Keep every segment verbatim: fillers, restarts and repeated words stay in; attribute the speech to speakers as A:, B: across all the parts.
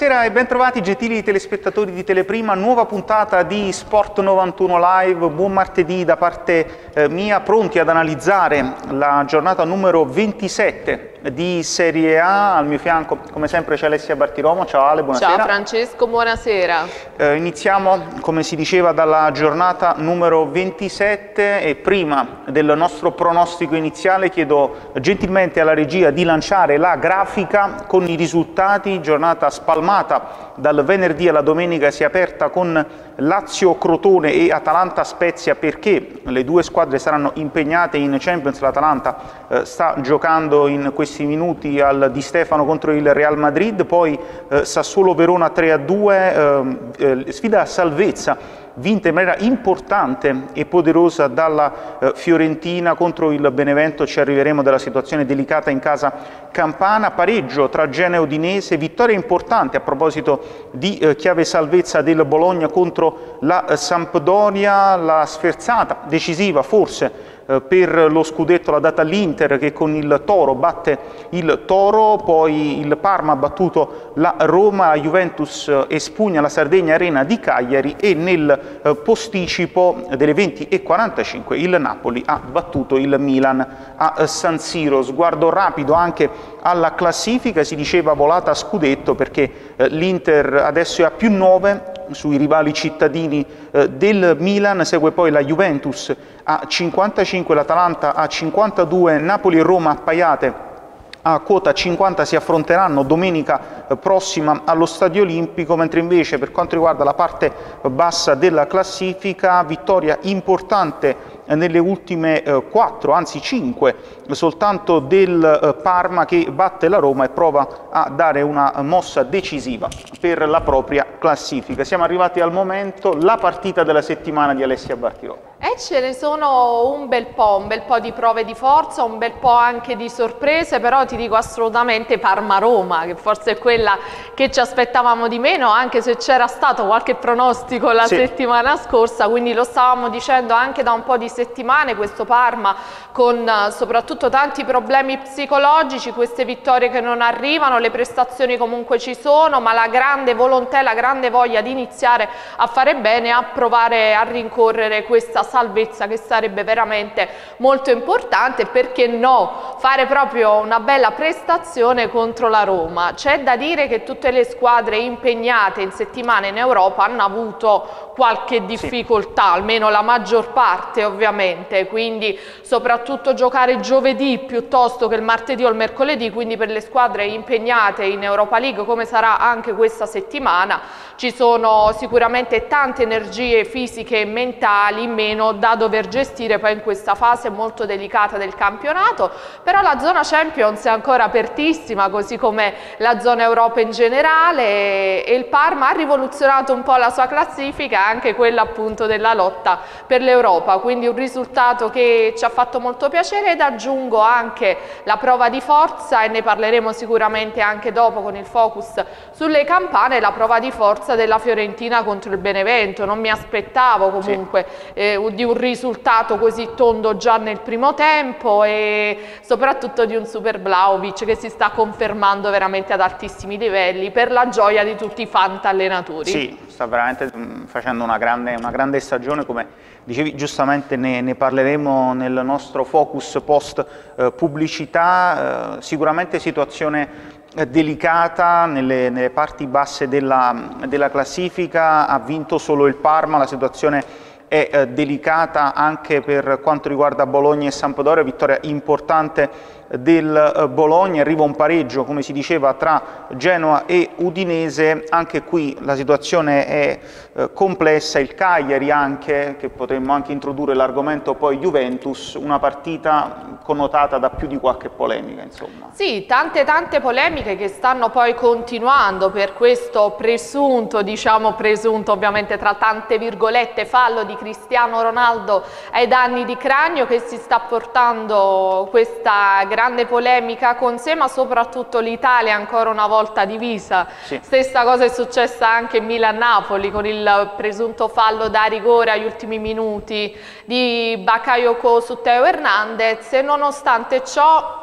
A: Buonasera e bentrovati gentili telespettatori di Teleprima, nuova puntata di Sport novantuno Live. Buon martedì da parte eh, mia, pronti ad analizzare la giornata numero ventisette di Serie A. Al mio fianco come sempre c'è Alessia Bartiromo. Ciao Ale, buonasera.
B: Ciao Francesco, buonasera.
A: Eh, iniziamo come si diceva dalla giornata numero ventisette e prima del nostro pronostico iniziale chiedo gentilmente alla regia di lanciare la grafica con i risultati. Giornata spalmata dal venerdì alla domenica, si è aperta con Lazio-Crotone e Atalanta-Spezia perché le due squadre saranno impegnate in Champions. L'Atalanta eh, sta giocando in questi minuti al Di Stefano contro il Real Madrid, poi eh, Sassuolo-Verona tre a due, eh, eh, sfida a salvezza vinta in maniera importante e poderosa dalla eh, Fiorentina contro il Benevento. Ci arriveremo dalla situazione delicata in casa campana, pareggio tra Genoa e Udinese, vittoria importante a proposito di eh, chiave salvezza del Bologna contro la eh, Sampdoria, la sferzata decisiva forse eh, per lo scudetto la data all'Inter che con il Toro batte il Toro, poi il Parma ha battuto la Roma, la Juventus eh, espugna la Sardegna Arena di Cagliari e nel eh, posticipo delle venti e quarantacinque il Napoli ha battuto il Milan a eh, San Siro. Sguardo rapido anche alla classifica, si diceva volata a scudetto perché eh, l'Inter adesso è a più nove sui rivali cittadini eh, del Milan, segue poi la Juventus a cinquantacinque, l'Atalanta a cinquantadue, Napoli e Roma appaiate a quota cinquanta si affronteranno domenica prossima allo Stadio Olimpico, mentre invece per quanto riguarda la parte bassa della classifica, vittoria importante nelle ultime quattro, anzi cinque, soltanto del eh, Parma che batte la Roma e prova a dare una mossa decisiva per la propria classifica. Siamo arrivati al momento, la partita della settimana di Alessia Bartiromo.
B: E ce ne sono un bel po', un bel po' di prove di forza, un bel po' anche di sorprese, però ti dico assolutamente Parma-Roma, che forse è quella che ci aspettavamo di meno, anche se c'era stato qualche pronostico la sì. settimana scorsa, quindi lo stavamo dicendo anche da un po' di settimane, questo Parma con soprattutto tanti problemi psicologici, queste vittorie che non arrivano, le prestazioni comunque ci sono, ma la grande volontà e la grande voglia di iniziare a fare bene, a provare a rincorrere questa salvezza che sarebbe veramente molto importante, perché no, fare proprio una bella prestazione contro la Roma. C'è da dire che tutte le squadre impegnate in settimana in Europa hanno avuto qualche difficoltà, sì. almeno la maggior parte ovviamente, quindi soprattutto giocare giovedì piuttosto che il martedì o il mercoledì, quindi per le squadre impegnate in Europa League come sarà anche questa settimana ci sono sicuramente tante energie fisiche e mentali meno da dover gestire poi in questa fase molto delicata del campionato, però la zona Champions è ancora apertissima, così come la zona Europa in generale, e il Parma ha rivoluzionato un po' la sua classifica, anche quella appunto della lotta per l'Europa, quindi un risultato che ci ha fatto molto piacere. Ed aggiungo anche la prova di forza, e ne parleremo sicuramente anche dopo con il focus sulle campane, la prova di forza della Fiorentina contro il Benevento. Non mi aspettavo comunque sì. eh, di un risultato così tondo già nel primo tempo e soprattutto di un Super Vlahovic che si sta confermando veramente ad altissimi livelli, per la gioia di tutti i fantallenatori.
A: Sì, sta veramente facendo una grande, una grande stagione, come dicevi giustamente ne, ne parleremo nel nostro focus post eh, pubblicità. Eh, sicuramente situazione eh, delicata nelle, nelle parti basse della, della classifica, ha vinto solo il Parma, la situazione è eh, delicata anche per quanto riguarda Bologna e Sampdoria, vittoria importante del eh, Bologna, arriva un pareggio come si diceva tra Genoa e Udinese, anche qui la situazione è eh, complessa, il Cagliari anche, che potremmo anche introdurre l'argomento poi Juventus, una partita connotata da più di qualche polemica insomma.
B: Sì, tante tante polemiche che stanno poi continuando per questo presunto, diciamo presunto ovviamente tra tante virgolette, fallo di Cristiano Ronaldo ai danni di Cragno, che si sta portando questa grande polemica con sé, ma soprattutto l'Italia ancora una volta divisa. Sì. Stessa cosa è successa anche in Milan-Napoli con il presunto fallo da rigore agli ultimi minuti di Bakayoko su Teo Hernandez, e nonostante ciò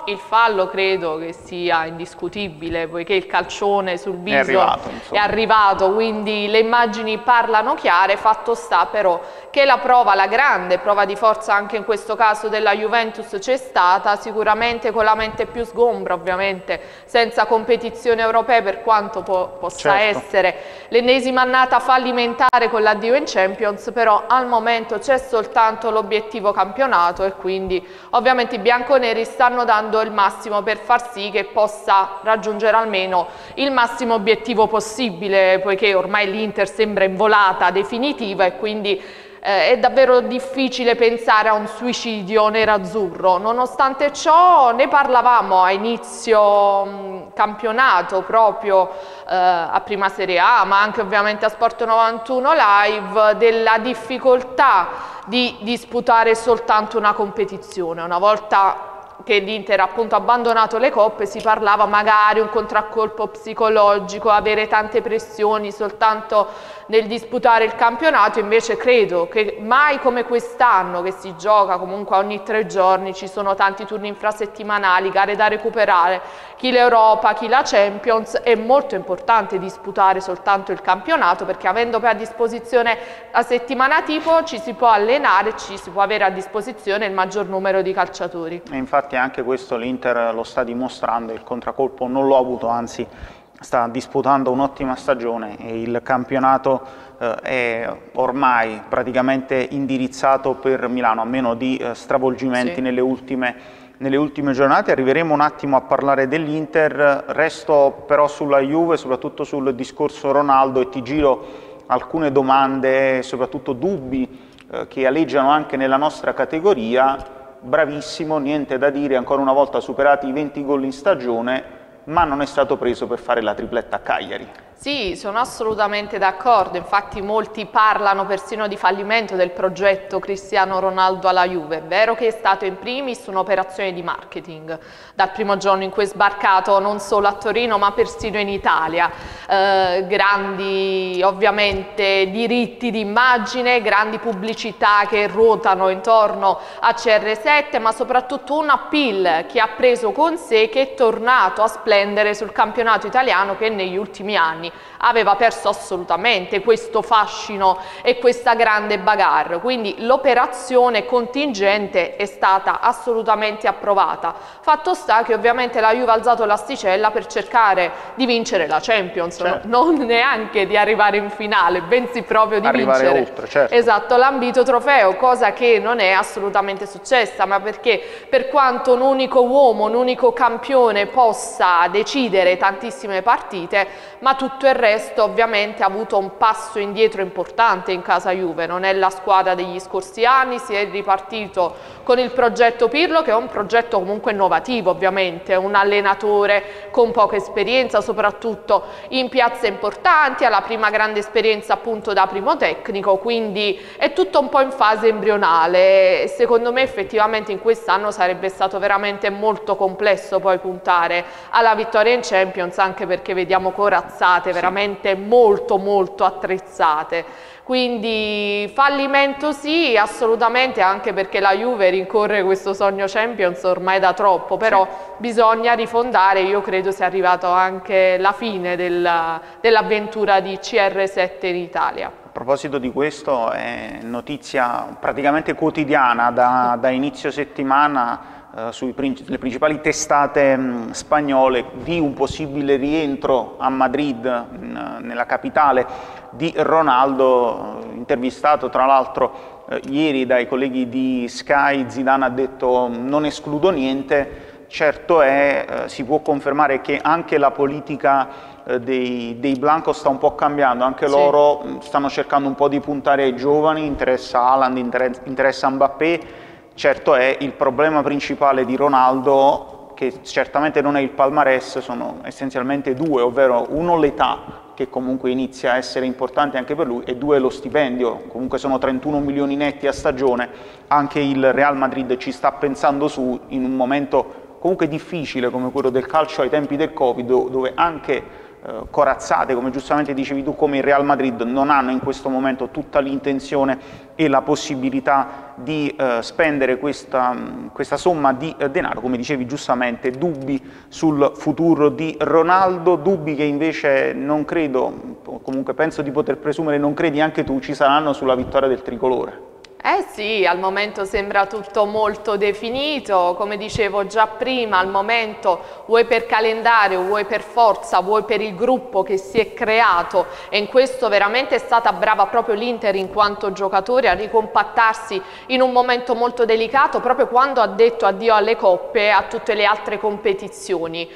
B: il fallo credo che sia indiscutibile, poiché il calcione sul viso
A: è arrivato,
B: è arrivato, quindi le immagini parlano chiare. Fatto sta però che la prova, la grande prova di forza anche in questo caso della Juventus c'è stata, sicuramente con la mente più sgombra, ovviamente senza competizione europea, per quanto po possa
A: certo.
B: essere l'ennesima annata fallimentare con l'addio in Champions, però al momento c'è soltanto l'obiettivo campionato e quindi ovviamente i bianconeri stanno dando il massimo per far sì che possa raggiungere almeno il massimo obiettivo possibile, poiché ormai l'Inter sembra in volata definitiva e quindi eh, è davvero difficile pensare a un suicidio nerazzurro. Nonostante ciò ne parlavamo a inizio mh, campionato, proprio eh, a Prima Serie A, ma anche ovviamente a Sport novantuno Live, della difficoltà di disputare soltanto una competizione. Una volta che l'Inter appunto ha abbandonato le coppe si parlava magari un contraccolpo psicologico, avere tante pressioni soltanto nel disputare il campionato. Invece credo che mai come quest'anno, che si gioca comunque ogni tre giorni, ci sono tanti turni infrasettimanali, gare da recuperare, chi l'Europa, chi la Champions, è molto importante disputare soltanto il campionato, perché avendo poi a disposizione la settimana tipo ci si può allenare, ci si può avere a disposizione il maggior numero di calciatori.
A: E infatti anche questo l'Inter lo sta dimostrando, il contraccolpo non l'ho avuto, anzi sta disputando un'ottima stagione e il campionato eh, è ormai praticamente indirizzato per Milano, a meno di eh, stravolgimenti sì. nelle, ultime, nelle ultime giornate. Arriveremo un attimo a parlare dell'Inter, resto però sulla Juve, soprattutto sul discorso Ronaldo, e ti giro alcune domande, soprattutto dubbi eh, che aleggiano anche nella nostra categoria. Bravissimo, niente da dire, ancora una volta superati i venti gol in stagione, ma non è stato preso per fare la tripletta a Cagliari.
B: Sì, sono assolutamente d'accordo, infatti molti parlano persino di fallimento del progetto Cristiano Ronaldo alla Juve. È vero che è stato in primis un'operazione di marketing, dal primo giorno in cui è sbarcato non solo a Torino ma persino in Italia. Eh, grandi ovviamente diritti di immagine, grandi pubblicità che ruotano intorno a C R sette, ma soprattutto un appeal che ha preso con sé, che è tornato a splendere sul campionato italiano, che negli ultimi anni aveva perso assolutamente questo fascino e questa grande bagarre. Quindi l'operazione contingente è stata assolutamente approvata. Fatto sta che ovviamente la Juve ha alzato l'asticella per cercare di vincere la Champions, certo. non neanche di arrivare in finale, bensì proprio di
A: arrivare
B: vincere
A: oltre, certo.
B: esatto, l'ambito trofeo, cosa che non è assolutamente successa, ma perché per quanto un unico uomo, un unico campione possa decidere tantissime partite, ma tutto il resto ovviamente ha avuto un passo indietro importante in casa Juve. Non è la squadra degli scorsi anni, si è ripartito con il progetto Pirlo, che è un progetto comunque innovativo, ovviamente, un allenatore con poca esperienza, soprattutto in piazze importanti, ha la prima grande esperienza appunto da primo tecnico, quindi è tutto un po' in fase embrionale. Secondo me effettivamente in quest'anno sarebbe stato veramente molto complesso poi puntare alla vittoria in Champions, anche perché vediamo corazzate veramente molto molto attrezzate. Quindi fallimento sì, assolutamente, anche perché la Juve rincorre questo sogno Champions ormai da troppo, però sì. bisogna rifondare. Io credo sia arrivato anche la fine dell'avventura di C R sette in Italia.
A: A proposito di questo, è notizia praticamente quotidiana da, da inizio settimana Uh, sulle principali testate mh, spagnole di un possibile rientro a Madrid, mh, nella capitale, di Ronaldo. Uh, intervistato tra l'altro uh, ieri dai colleghi di Sky, Zidane ha detto non escludo niente. Certo è, uh, si può confermare che anche la politica uh, dei, dei Blanco sta un po' cambiando, anche sì. loro mh, stanno cercando un po' di puntare ai giovani, interessa Haaland, interessa, interessa Mbappé. Certo è, il problema principale di Ronaldo, che certamente non è il palmarès, sono essenzialmente due, ovvero uno l'età, che comunque inizia a essere importante anche per lui, e due lo stipendio. Comunque sono trentuno milioni netti a stagione, anche il Real Madrid ci sta pensando su in un momento comunque difficile come quello del calcio ai tempi del Covid, dove anche eh, corazzate, come giustamente dicevi tu, come il Real Madrid, non hanno in questo momento tutta l'intenzione e la possibilità di eh, spendere questa, questa somma di eh, denaro, come dicevi giustamente, dubbi sul futuro di Ronaldo, dubbi che invece non credo, comunque penso di poter presumere, non credi anche tu, ci saranno sulla vittoria del tricolore.
B: Eh sì, al momento sembra tutto molto definito, come dicevo già prima, al momento vuoi per calendario, vuoi per forza, vuoi per il gruppo che si è creato, e in questo veramente è stata brava proprio l'Inter in quanto giocatore a ricompattarsi in un momento molto delicato, proprio quando ha detto addio alle coppe e a tutte le altre competizioni,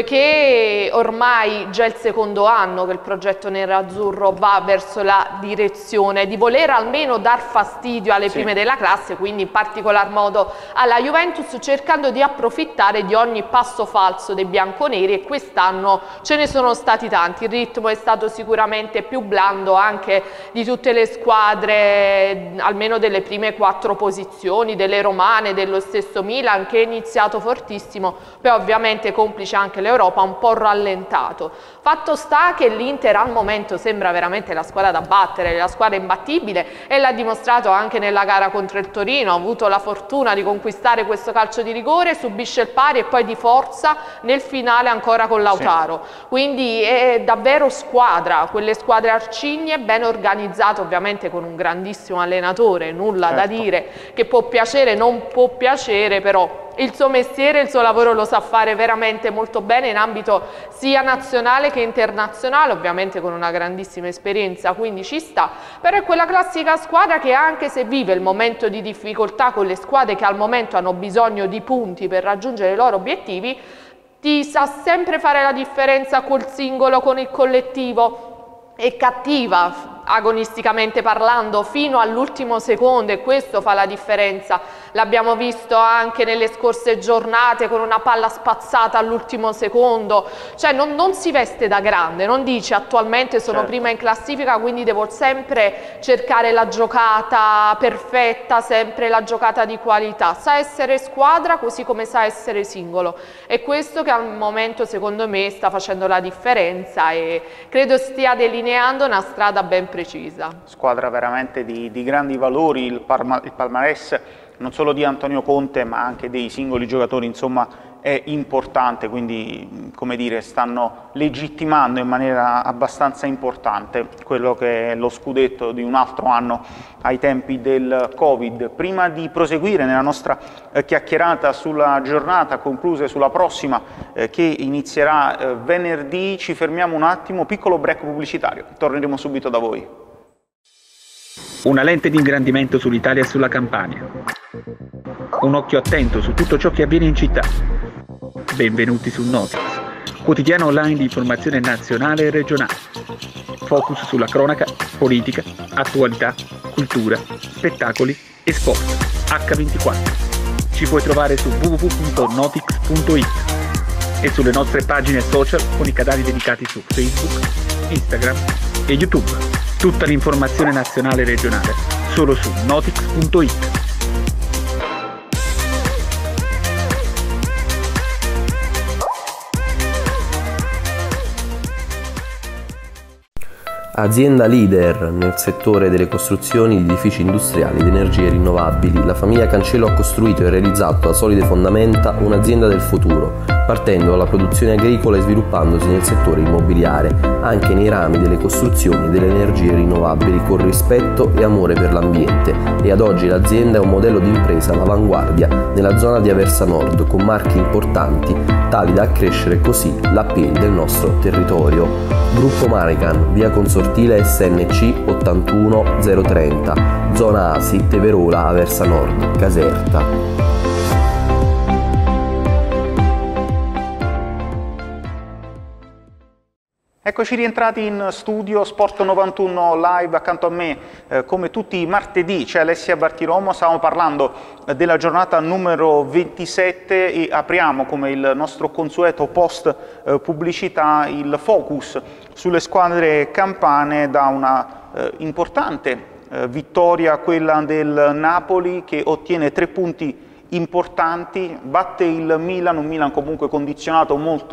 B: poiché ormai già il secondo anno che il progetto nerazzurro va verso la direzione di voler almeno dar fastidio alle
A: sì.
B: prime della classe, quindi in particolar modo alla Juventus, cercando di approfittare di ogni passo falso dei bianconeri, e quest'anno ce ne sono stati tanti. Il ritmo è stato sicuramente più blando anche di tutte le squadre, almeno delle prime quattro posizioni, delle romane, dello stesso Milan che è iniziato fortissimo, poi ovviamente complice anche l'Europa, un po' rallentato. Fatto sta che l'Inter al momento sembra veramente la squadra da battere, la squadra imbattibile, e l'ha dimostrato anche nella gara contro il Torino. Ha avuto la fortuna di conquistare questo calcio di rigore, subisce il pari e poi di forza nel finale ancora con Lautaro. Sì. Quindi è davvero squadra, quelle squadre arcigne, ben organizzate, ovviamente con un grandissimo allenatore, nulla certo. da dire, che può piacere, non può piacere, però il suo mestiere, il suo lavoro lo sa fare veramente molto bene in ambito sia nazionale che internazionale, ovviamente con una grandissima esperienza, quindi ci sta. Però è quella classica squadra che, anche se vive il momento di difficoltà con le squadre che al momento hanno bisogno di punti per raggiungere i loro obiettivi, ti sa sempre fare la differenza col singolo, con il collettivo. È cattiva agonisticamente parlando fino all'ultimo secondo, e questo fa la differenza. L'abbiamo visto anche nelle scorse giornate con una palla spazzata all'ultimo secondo, cioè non, non si veste da grande, non dice attualmente sono certo. prima in classifica quindi devo sempre cercare la giocata perfetta, sempre la giocata di qualità. Sa essere squadra così come sa essere singolo, e questo che al momento secondo me sta facendo la differenza, e credo stia delineando una strada ben precisa.
A: Squadra veramente di, di grandi valori, il, parma, il palmarès non solo di Antonio Conte ma anche dei singoli giocatori, insomma, è importante, quindi come dire stanno legittimando in maniera abbastanza importante quello che è lo scudetto di un altro anno ai tempi del Covid. Prima di proseguire nella nostra eh, chiacchierata sulla giornata, concluse sulla prossima eh, che inizierà eh, venerdì, ci fermiamo un attimo, piccolo break pubblicitario, torneremo subito da voi.
C: Una lente di ingrandimento sull'Italia e sulla Campania. Un occhio attento su tutto ciò che avviene in città. Benvenuti su Notix, quotidiano online di informazione nazionale e regionale. Focus sulla cronaca, politica, attualità, cultura, spettacoli e sport. acca ventiquattro. Ci puoi trovare su w w w punto notix punto it e sulle nostre pagine social con i canali dedicati su Facebook, Instagram e YouTube. Tutta l'informazione nazionale e regionale solo su notix punto it.
D: Azienda leader nel settore delle costruzioni di edifici industriali ed energie rinnovabili, la famiglia Cancello ha costruito e realizzato a solide fondamenta un'azienda del futuro, partendo dalla produzione agricola e sviluppandosi nel settore immobiliare, anche nei rami delle costruzioni e delle energie rinnovabili, con rispetto e amore per l'ambiente, e ad oggi l'azienda è un modello di impresa all'avanguardia nella zona di Aversa Nord, con marchi importanti tali da accrescere così l'appeal del nostro territorio. Gruppo Marican, via Consortile S N C ottantuno zero trenta, zona Asi, Teverola, Aversa Nord, Caserta.
A: Eccoci rientrati in studio, Sport novantuno live, accanto a me eh, come tutti i martedì c'è Alessia Bartiromo. Stiamo parlando eh, della giornata numero ventisette e apriamo, come il nostro consueto post eh, pubblicità, il focus sulle squadre campane da una eh, importante eh, vittoria, quella del Napoli, che ottiene tre punti importanti, batte il Milan, un Milan comunque condizionato molto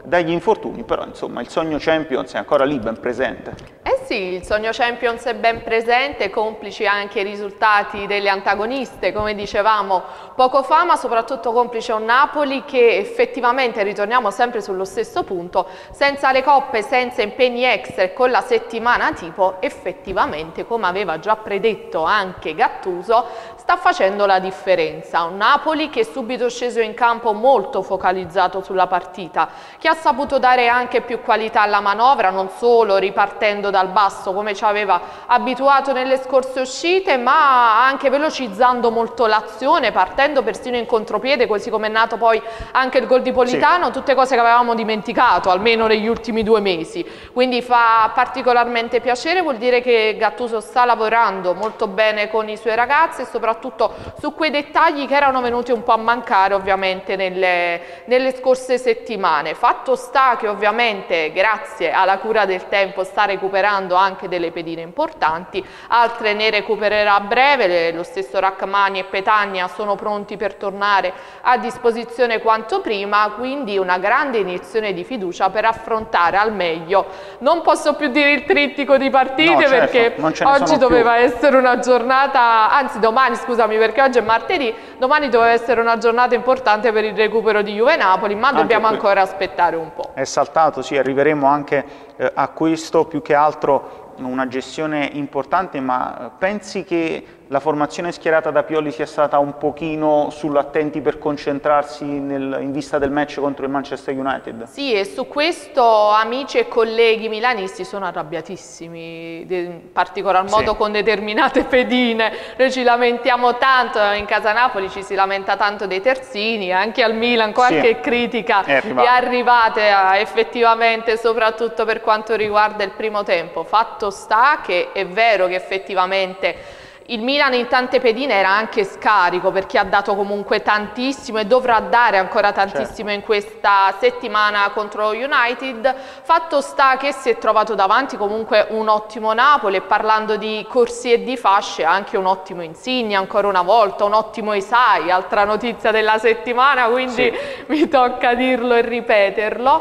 A: dagli infortuni, però insomma il sogno Champions è ancora lì, ben presente.
B: Eh sì, il sogno Champions è ben presente, complici anche i risultati delle antagoniste, come dicevamo poco fa, ma soprattutto complice un Napoli che effettivamente, ritorniamo sempre sullo stesso punto, senza le coppe, senza impegni extra e con la settimana tipo, effettivamente, come aveva già predetto anche Gattuso, sta facendo la differenza. Un Napoli che è subito sceso in campo molto focalizzato sulla partita, che ha saputo dare anche più qualità alla manovra, non solo ripartendo dal basso come ci aveva abituato nelle scorse uscite, ma anche velocizzando molto l'azione, partendo persino in contropiede, così come è nato poi anche il gol di Politano, sì. Tutte cose che avevamo dimenticato, almeno negli ultimi due mesi. Quindi fa particolarmente piacere, vuol dire che Gattuso sta lavorando molto bene con i suoi ragazzi e soprattutto su quei dettagli che erano venuti un po' a mancare ovviamente nelle, nelle scorse settimane. Fatto sta che ovviamente grazie alla cura del tempo sta recuperando anche delle pedine importanti, altre ne recupererà a breve, lo stesso Rachmani e Petagna sono pronti per tornare a disposizione quanto prima, quindi una grande iniezione di fiducia per affrontare al meglio. Non posso più dire il trittico di partite, no, certo, perché oggi doveva più. essere una giornata, anzi domani scusami perché oggi è martedì, domani doveva essere una giornata importante per il recupero di Juve Napoli, ma anche dobbiamo qui. ancora aspettare un po'.
A: È saltato, sì, arriveremo anche eh, a questo, più che altro una gestione importante, ma pensi che la formazione schierata da Pioli sia stata un pochino sull'attenti per concentrarsi nel, in vista del match contro il Manchester United?
B: Sì, e su questo amici e colleghi milanisti sono arrabbiatissimi, in particolar modo sì. con determinate pedine. Noi ci lamentiamo tanto, in casa Napoli ci si lamenta tanto dei terzini, anche al Milan qualche sì. critica è arrivata, è arrivata effettivamente, soprattutto per quanto riguarda il primo tempo. Fatto sta che è vero che effettivamente il Milan in tante pedine era anche scarico, perché ha dato comunque tantissimo e dovrà dare ancora tantissimo certo. in questa settimana contro United. Fatto sta che si è trovato davanti comunque un ottimo Napoli, e parlando di corsie e di fasce anche un ottimo Insigne ancora una volta, un ottimo Esai, altra notizia della settimana, quindi sì. mi tocca dirlo e ripeterlo,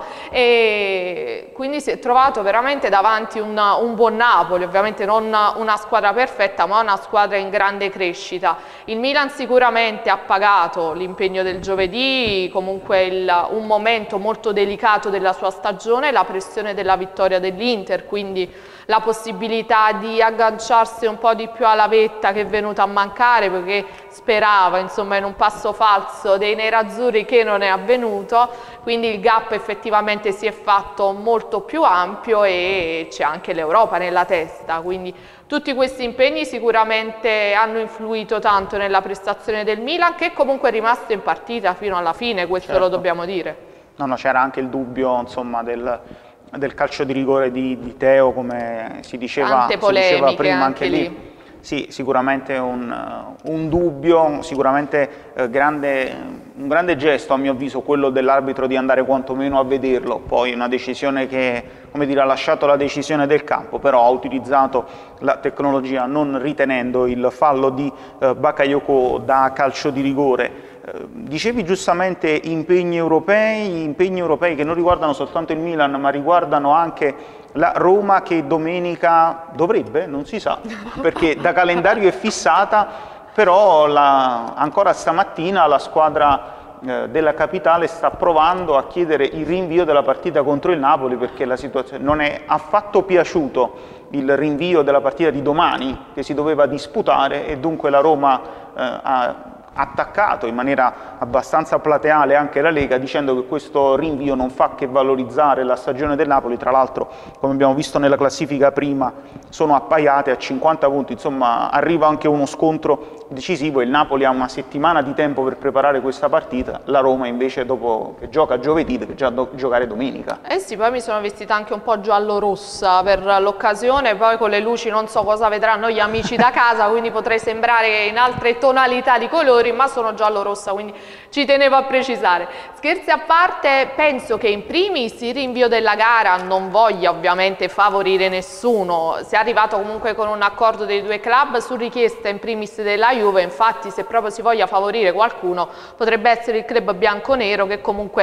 B: e quindi si è trovato veramente davanti un, un buon Napoli, ovviamente non una squadra perfetta, ma una squadra in grande crescita. Il Milan sicuramente ha pagato l'impegno del giovedì, comunque il, un momento molto delicato della sua stagione, la pressione della vittoria dell'Inter, quindi la possibilità di agganciarsi un po' di più alla vetta che è venuta a mancare, perché sperava insomma in un passo falso dei nerazzurri che non è avvenuto, quindi il gap effettivamente si è fatto molto più ampio e c'è anche l'Europa nella testa, quindi tutti questi impegni sicuramente hanno influito tanto nella prestazione del Milan, che comunque è rimasto in partita fino alla fine, questo certo. lo dobbiamo dire.
A: No, no, c'era anche il dubbio insomma del, del calcio di rigore di, di Teo, come si diceva, si diceva prima anche, anche lì. lì. Sì, sicuramente un, un dubbio, sicuramente eh, grande, un grande gesto a mio avviso quello dell'arbitro di andare quantomeno a vederlo, poi una decisione che, come dire, ha lasciato la decisione del campo, però ha utilizzato la tecnologia non ritenendo il fallo di eh, Bakayoko da calcio di rigore. Dicevi giustamente impegni europei, impegni europei che non riguardano soltanto il Milan, ma riguardano anche la Roma, che domenica dovrebbe, non si sa, perché da calendario è fissata, però la, ancora stamattina la squadra eh, della capitale sta provando a chiedere il rinvio della partita contro il Napoli, perché la situazione non è affatto piaciuto il rinvio della partita di domani che si doveva disputare, e dunque la Roma eh, ha attaccato in maniera abbastanza plateale anche la Lega, dicendo che questo rinvio non fa che valorizzare la stagione del Napoli. Tra l'altro, come abbiamo visto nella classifica prima, sono appaiate a cinquanta punti, insomma arriva anche uno scontro decisivo. Il Napoli ha una settimana di tempo per preparare questa partita, la Roma invece dopo che gioca giovedì deve già do giocare domenica.
B: Eh sì, poi mi sono vestita anche un po' giallo-rossa per l'occasione, poi con le luci non so cosa vedranno gli amici da casa, quindi potrei sembrare in altre tonalità di colori, ma sono giallo-rossa, quindi ci tenevo a precisare. Scherzi a parte, penso che in primis il rinvio della gara non voglia ovviamente favorire nessuno, si è arrivato comunque con un accordo dei due club su richiesta in primis della Juve, infatti se proprio si voglia favorire qualcuno potrebbe essere il club bianconero, che comunque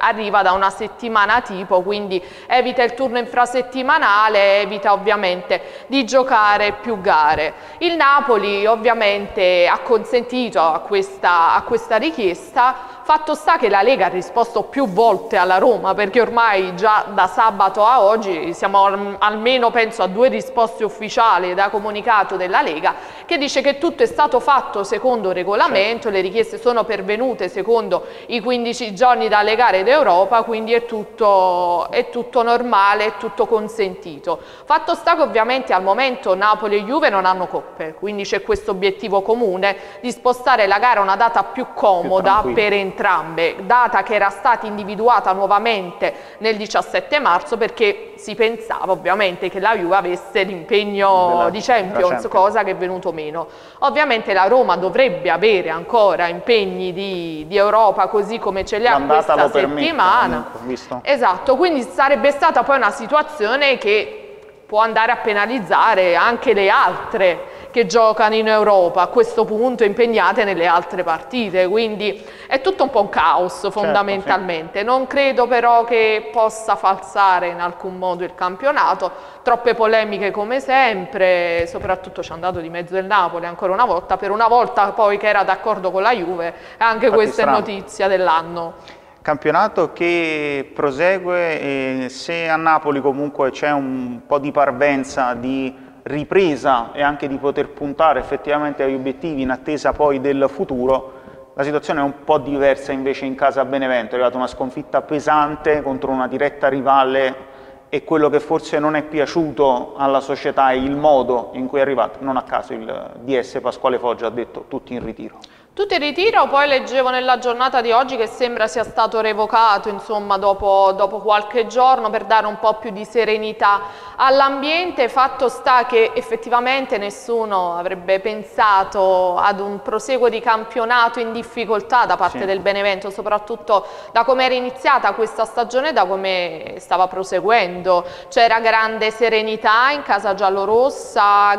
B: arriva da una settimana tipo, quindi evita il turno infrasettimanale, evita ovviamente di giocare più gare. Il Napoli ovviamente ha consentito a questa, a questa richiesta, fatto sta che la Lega ha risposto più volte alla Roma, perché ormai già da sabato a oggi siamo al, almeno penso a due risposte ufficiali da comunicato della Lega, che dice che tutto è stato fatto secondo il regolamento, le richieste sono pervenute secondo i quindici giorni dalle gare d'Europa, quindi è tutto, è tutto normale, è tutto consentito. Fatto sta che ovviamente al momento Napoli e Juve non hanno coppe, quindi c'è questo obiettivo comune di spostare la gara a una data più comoda più per entrambe, data che era stata individuata nuovamente nel diciassette marzo, perché si pensava ovviamente che la Juve avesse l'impegno di Champions, Champions, cosa che è venuto meno. Ovviamente la Roma dovrebbe avere ancora impegni di, di Europa, così come ce li ha questa settimana.
A: Permette,
B: esatto, quindi sarebbe stata poi una situazione che può andare a penalizzare anche le altre che giocano in Europa, a questo punto impegnate nelle altre partite, quindi è tutto un po' un caos fondamentalmente. Certo, sì. Non credo però che possa falsare in alcun modo il campionato, troppe polemiche come sempre, soprattutto ci è andato di mezzo il Napoli ancora una volta, per una volta poi che era d'accordo con la Juve, anche Infatti questa strano. è notizia dell'anno.
A: Campionato che prosegue e se a Napoli comunque c'è un po' di parvenza, di ripresa e anche di poter puntare effettivamente agli obiettivi in attesa poi del futuro, la situazione è un po' diversa invece in casa a Benevento. È arrivata una sconfitta pesante contro una diretta rivale e quello che forse non è piaciuto alla società è il modo in cui è arrivato. Non a caso il D S Pasquale Foggia ha detto tutti in ritiro.
B: Tutti in ritiro, poi leggevo nella giornata di oggi che sembra sia stato revocato, insomma, dopo, dopo qualche giorno, per dare un po' più di serenità all'ambiente. Fatto sta che effettivamente nessuno avrebbe pensato ad un proseguo di campionato in difficoltà da parte sì. del Benevento, soprattutto da come era iniziata questa stagione e da come stava proseguendo. C'era grande serenità in casa giallorossa,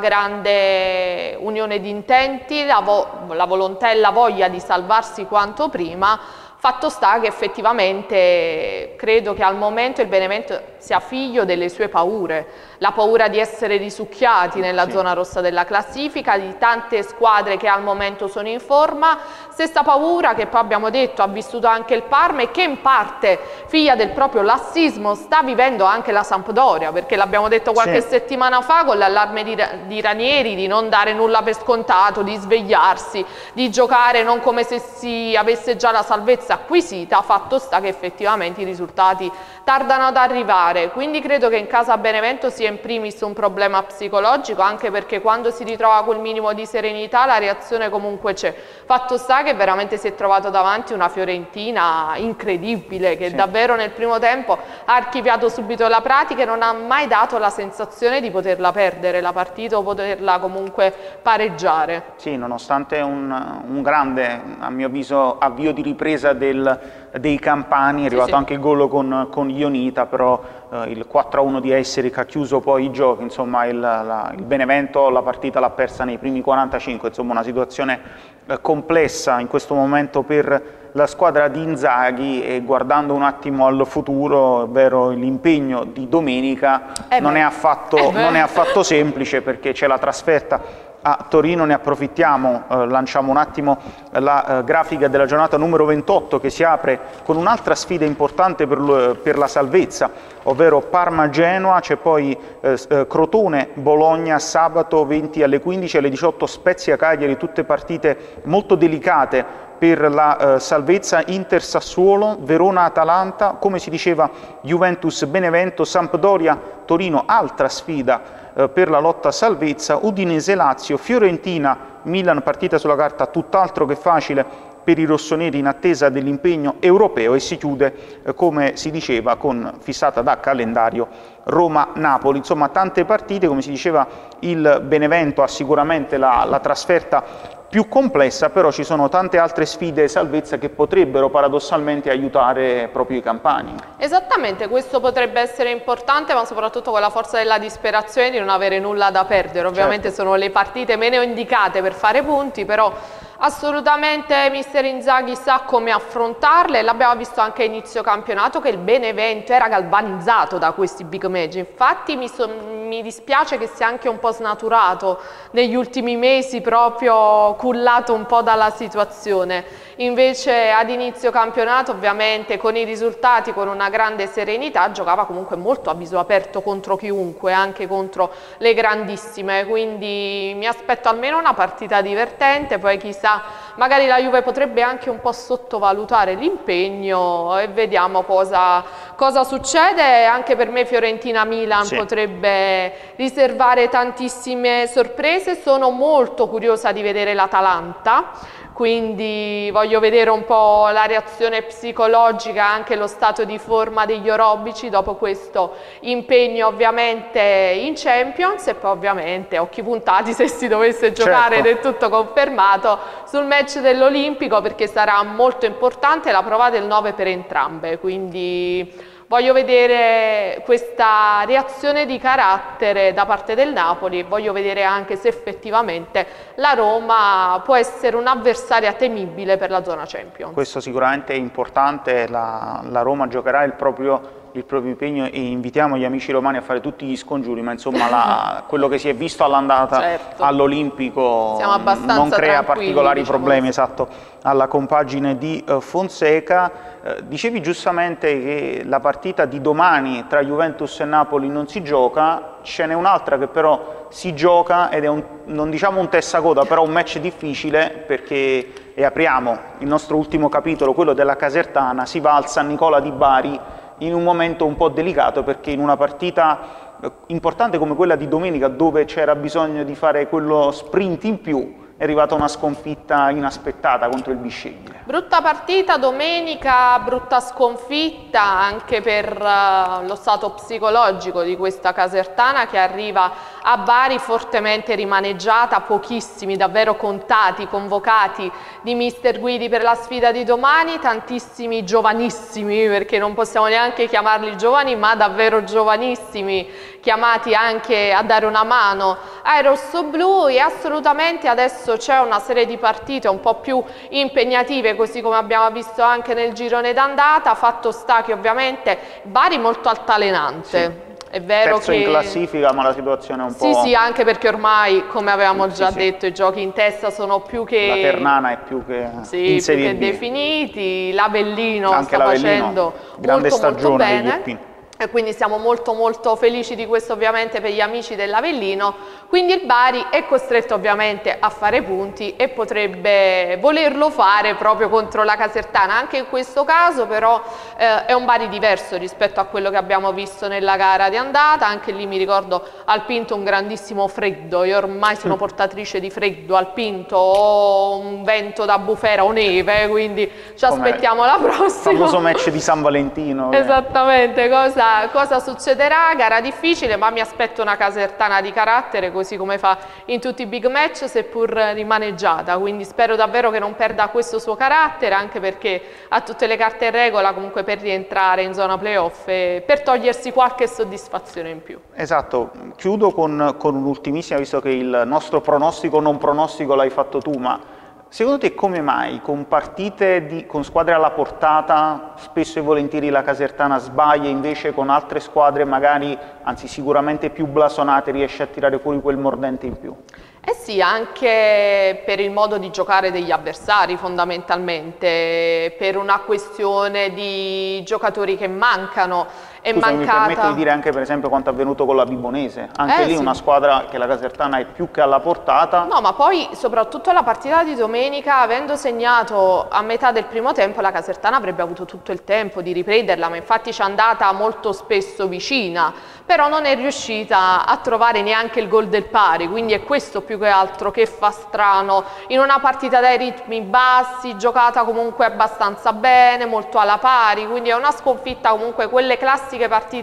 B: grande unione di intenti, la, vo la volontà e la voglia di salvarsi quanto prima. Fatto sta che effettivamente credo che al momento il Benevento sia figlio delle sue paure, la paura di essere risucchiati nella sì. zona rossa della classifica, di tante squadre che al momento sono in forma, stessa paura che poi abbiamo detto ha vissuto anche il Parma e che in parte, figlia del proprio lassismo, sta vivendo anche la Sampdoria, perché l'abbiamo detto qualche sì. settimana fa con l'allarme di, di Ranieri di non dare nulla per scontato, di svegliarsi, di giocare non come se si avesse già la salvezza acquisita. Fatto sta che effettivamente i risultati tardano ad arrivare, quindi credo che in casa Benevento sia in primis un problema psicologico, anche perché quando si ritrova quel minimo di serenità la reazione comunque c'è. Fatto sta che veramente si è trovato davanti una Fiorentina incredibile, che sì. davvero nel primo tempo ha archiviato subito la pratica e non ha mai dato la sensazione di poterla perdere la partita o poterla comunque pareggiare.
A: Sì, nonostante un, un grande, a mio avviso, avvio di ripresa del, dei campani, è arrivato sì, sì. anche il gol con, con Ionita, però eh, il quattro a uno di Esseric ha chiuso poi i giochi, insomma il, la, il Benevento la partita l'ha persa nei primi quarantacinque, insomma una situazione eh, complessa in questo momento per la squadra di Inzaghi. E guardando un attimo al futuro, ovvero l'impegno di domenica, eh non, è affatto, eh non è affatto semplice, perché c'è la trasferta a Torino. Ne approfittiamo, eh, lanciamo un attimo la eh, grafica della giornata numero ventotto, che si apre con un'altra sfida importante per, per la salvezza, ovvero Parma-Genoa. C'è poi eh, Crotone-Bologna sabato venti alle quindici, alle diciotto Spezia-Cagliari, tutte partite molto delicate per la eh, salvezza. Inter-Sassuolo, Verona-Atalanta, come si diceva Juventus-Benevento, Sampdoria-Torino, altra sfida eh, per la lotta a salvezza, Udinese-Lazio, Fiorentina-Milan, partita sulla carta tutt'altro che facile per i rossoneri in attesa dell'impegno europeo, e si chiude, eh, come si diceva, con fissata da calendario Roma-Napoli. Insomma tante partite, come si diceva il Benevento ha sicuramente la, la trasferta più complessa, però ci sono tante altre sfide salvezza che potrebbero paradossalmente aiutare proprio i campani.
B: Esattamente, questo potrebbe essere importante, ma soprattutto con la forza della disperazione di non avere nulla da perdere. Ovviamente certo. sono le partite meno indicate per fare punti, però Assolutamente mister Inzaghi sa come affrontarle, l'abbiamo visto anche a inizio campionato che il Benevento era galvanizzato da questi big match, infatti mi, so, mi dispiace che sia anche un po' snaturato negli ultimi mesi, proprio cullato un po' dalla situazione. Invece ad inizio campionato ovviamente con i risultati, con una grande serenità, giocava comunque molto a viso aperto contro chiunque, anche contro le grandissime, quindi mi aspetto almeno una partita divertente, poi chissà magari la Juve potrebbe anche un po' sottovalutare l'impegno e vediamo cosa, cosa succede. Anche per me Fiorentina-Milan sì. potrebbe riservare tantissime sorprese, sono molto curiosa di vedere l'Atalanta, quindi voglio vedere un po' la reazione psicologica, anche lo stato di forma degli orobici dopo questo impegno ovviamente in Champions, e poi ovviamente occhi puntati, se si dovesse giocare certo. ed è tutto confermato, sul match dell'Olimpico, perché sarà molto importante la prova del nove per entrambe, quindi voglio vedere questa reazione di carattere da parte del Napoli e voglio vedere anche se effettivamente la Roma può essere un'avversaria temibile per la zona Champions.
A: Questo sicuramente è importante, la, la Roma giocherà il proprio, il proprio impegno e invitiamo gli amici romani a fare tutti gli scongiuri, ma insomma la, quello che si è visto all'andata certo. all'Olimpico non crea particolari diciamo problemi esatto, alla compagine di uh, Fonseca. Uh, dicevi giustamente che la partita di domani tra Juventus e Napoli non si gioca, ce n'è un'altra che però si gioca ed è un, non diciamo un tessacoda, però un match difficile, perché e apriamo il nostro ultimo capitolo, quello della Casertana, si va al San Nicola di Bari in un momento un po' delicato, perché in una partita importante come quella di domenica, dove c'era bisogno di fare quello sprint in più, è arrivata una sconfitta inaspettata contro il Bisceglie.
B: Brutta partita domenica, brutta sconfitta anche per uh, lo stato psicologico di questa Casertana, che arriva a Bari fortemente rimaneggiata, pochissimi, davvero contati, convocati di mister Guidi per la sfida di domani, tantissimi giovanissimi, perché non possiamo neanche chiamarli giovani, ma davvero giovanissimi, chiamati anche a dare una mano ai rossoblù, e assolutamente adesso c'è una serie di partite un po' più impegnative, così come abbiamo visto anche nel girone d'andata. Fatto sta che ovviamente Bari molto altalenante.
A: Sì.
B: È vero
A: Terzo
B: che...
A: in classifica, ma la situazione è un
B: sì,
A: po'...
B: Sì, sì, anche perché ormai, come avevamo già
A: sì,
B: detto,
A: sì.
B: i giochi in testa sono più che...
A: La Ternana è più che
B: sì,
A: in Serie
B: più che
A: B.
B: definiti, l'Avellino
A: anche
B: sta facendo
A: grande
B: molto
A: stagione
B: molto bene.
A: degli
B: E quindi siamo molto molto felici di questo ovviamente per gli amici dell'Avellino. Quindi il Bari è costretto ovviamente a fare punti e potrebbe volerlo fare proprio contro la Casertana. Anche in questo caso però eh, è un Bari diverso rispetto a quello che abbiamo visto nella gara di andata. Anche lì mi ricordo al Pinto un grandissimo freddo, io ormai sono portatrice di freddo al Pinto, ho un vento da bufera o neve, quindi ci
A: Come
B: aspettiamo la prossima.
A: Il famoso match di San Valentino.
B: Esattamente, cosa Cosa succederà? Gara difficile, ma mi aspetto una Casertana di carattere, così come fa in tutti i big match, seppur rimaneggiata, quindi spero davvero che non perda questo suo carattere, anche perché ha tutte le carte in regola comunque per rientrare in zona playoff e per togliersi qualche soddisfazione in più.
A: Esatto, chiudo con, con un'ultimissima, visto che il nostro pronostico non pronostico l'hai fatto tu, ma secondo te come mai con partite di, con squadre alla portata spesso e volentieri la Casertana sbaglia, invece con altre squadre magari, anzi sicuramente più blasonate, riesce a tirare fuori quel mordente in più?
B: Eh sì, anche per il modo di giocare degli avversari fondamentalmente, per una questione di giocatori che mancano. È
A: Scusami,
B: mancata...
A: mi permetto di dire anche per esempio quanto è avvenuto con la Vibonese, anche
B: eh,
A: lì
B: sì.
A: una squadra che la Casertana è più che alla portata.
B: No, ma poi soprattutto la partita di domenica, avendo segnato a metà del primo tempo, la Casertana avrebbe avuto tutto il tempo di riprenderla, ma infatti ci è andata molto spesso vicina, però non è riuscita a trovare neanche il gol del pari, quindi è questo più che altro che fa strano in una partita dai ritmi bassi, giocata comunque abbastanza bene, molto alla pari, quindi è una sconfitta comunque, quelle classiche partite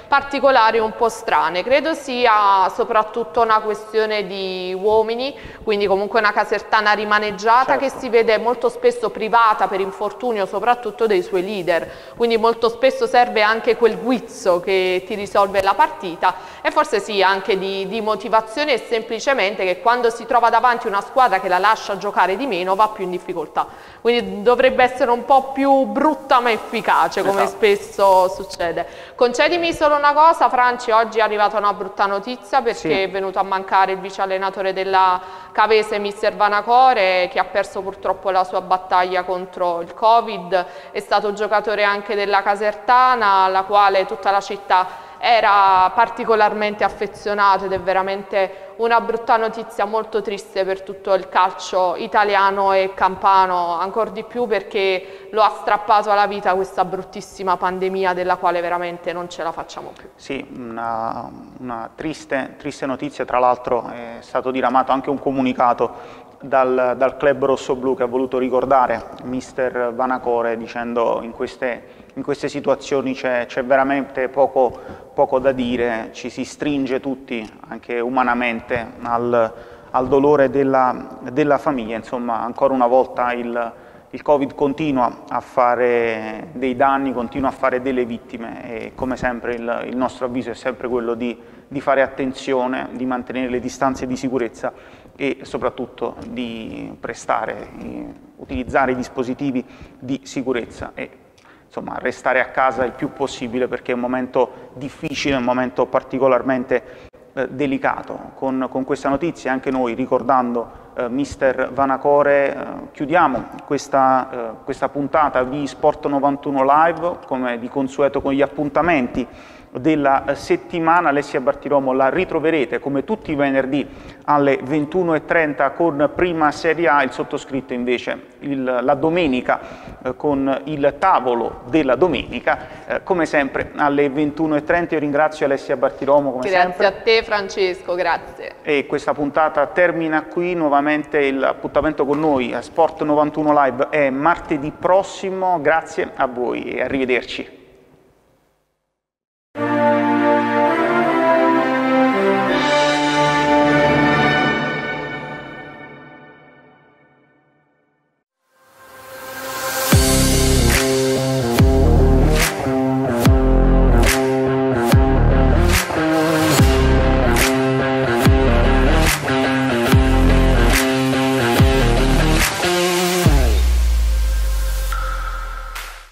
B: particolari un po' strane. Credo sia soprattutto una questione di uomini, quindi comunque una casertana rimaneggiata, certo, che si vede molto spesso privata per infortunio soprattutto dei suoi leader, quindi molto spesso serve anche quel guizzo che ti risolve la partita, e forse sì anche di, di motivazione, e semplicemente che quando si trova davanti una squadra che la lascia giocare di meno va più in difficoltà, quindi dovrebbe essere un po' più brutta ma efficace, come esatto, spesso succede. Concedimi solo una cosa, Franci, oggi è arrivata una brutta notizia perché sì, è venuto a mancare il vice allenatore della Cavese, mister Vanacore, che ha perso purtroppo la sua battaglia contro il Covid. È stato giocatore anche della Casertana, alla quale tutta la città era particolarmente affezionato, ed è veramente una brutta notizia, molto triste per tutto il calcio italiano e campano, ancor di più perché lo ha strappato alla vita questa bruttissima pandemia della quale veramente non ce la facciamo più.
A: Sì, una, una triste, triste notizia. Tra l'altro è stato diramato anche un comunicato dal, dal club rossoblu, che ha voluto ricordare mister Vanacore dicendo in queste In queste situazioni c'è veramente poco, poco da dire, ci si stringe tutti, anche umanamente, al, al dolore della, della famiglia. Insomma, ancora una volta il, il Covid continua a fare dei danni, continua a fare delle vittime, e come sempre il, il nostro avviso è sempre quello di, di fare attenzione, di mantenere le distanze di sicurezza e soprattutto di prestare, di utilizzare i dispositivi di sicurezza e insomma restare a casa il più possibile, perché è un momento difficile, un momento particolarmente eh, delicato. Con, con questa notizia, anche noi ricordando eh, mister Vanacore, eh, chiudiamo questa, eh, questa puntata di Sport novantuno Live, come di consueto con gli appuntamenti della settimana. Alessia Bartiromo la ritroverete come tutti i venerdì alle ventuno e trenta con Prima Serie A, il sottoscritto invece il, la domenica eh, con il tavolo della domenica, eh, come sempre alle ventuno e trenta. Io ringrazio Alessia Bartiromo come
B: grazie
A: sempre.
B: Grazie a te Francesco, grazie.
A: E questa puntata termina qui. Nuovamente l'appuntamento con noi a Sport novantuno Live è martedì prossimo. Grazie a voi e arrivederci.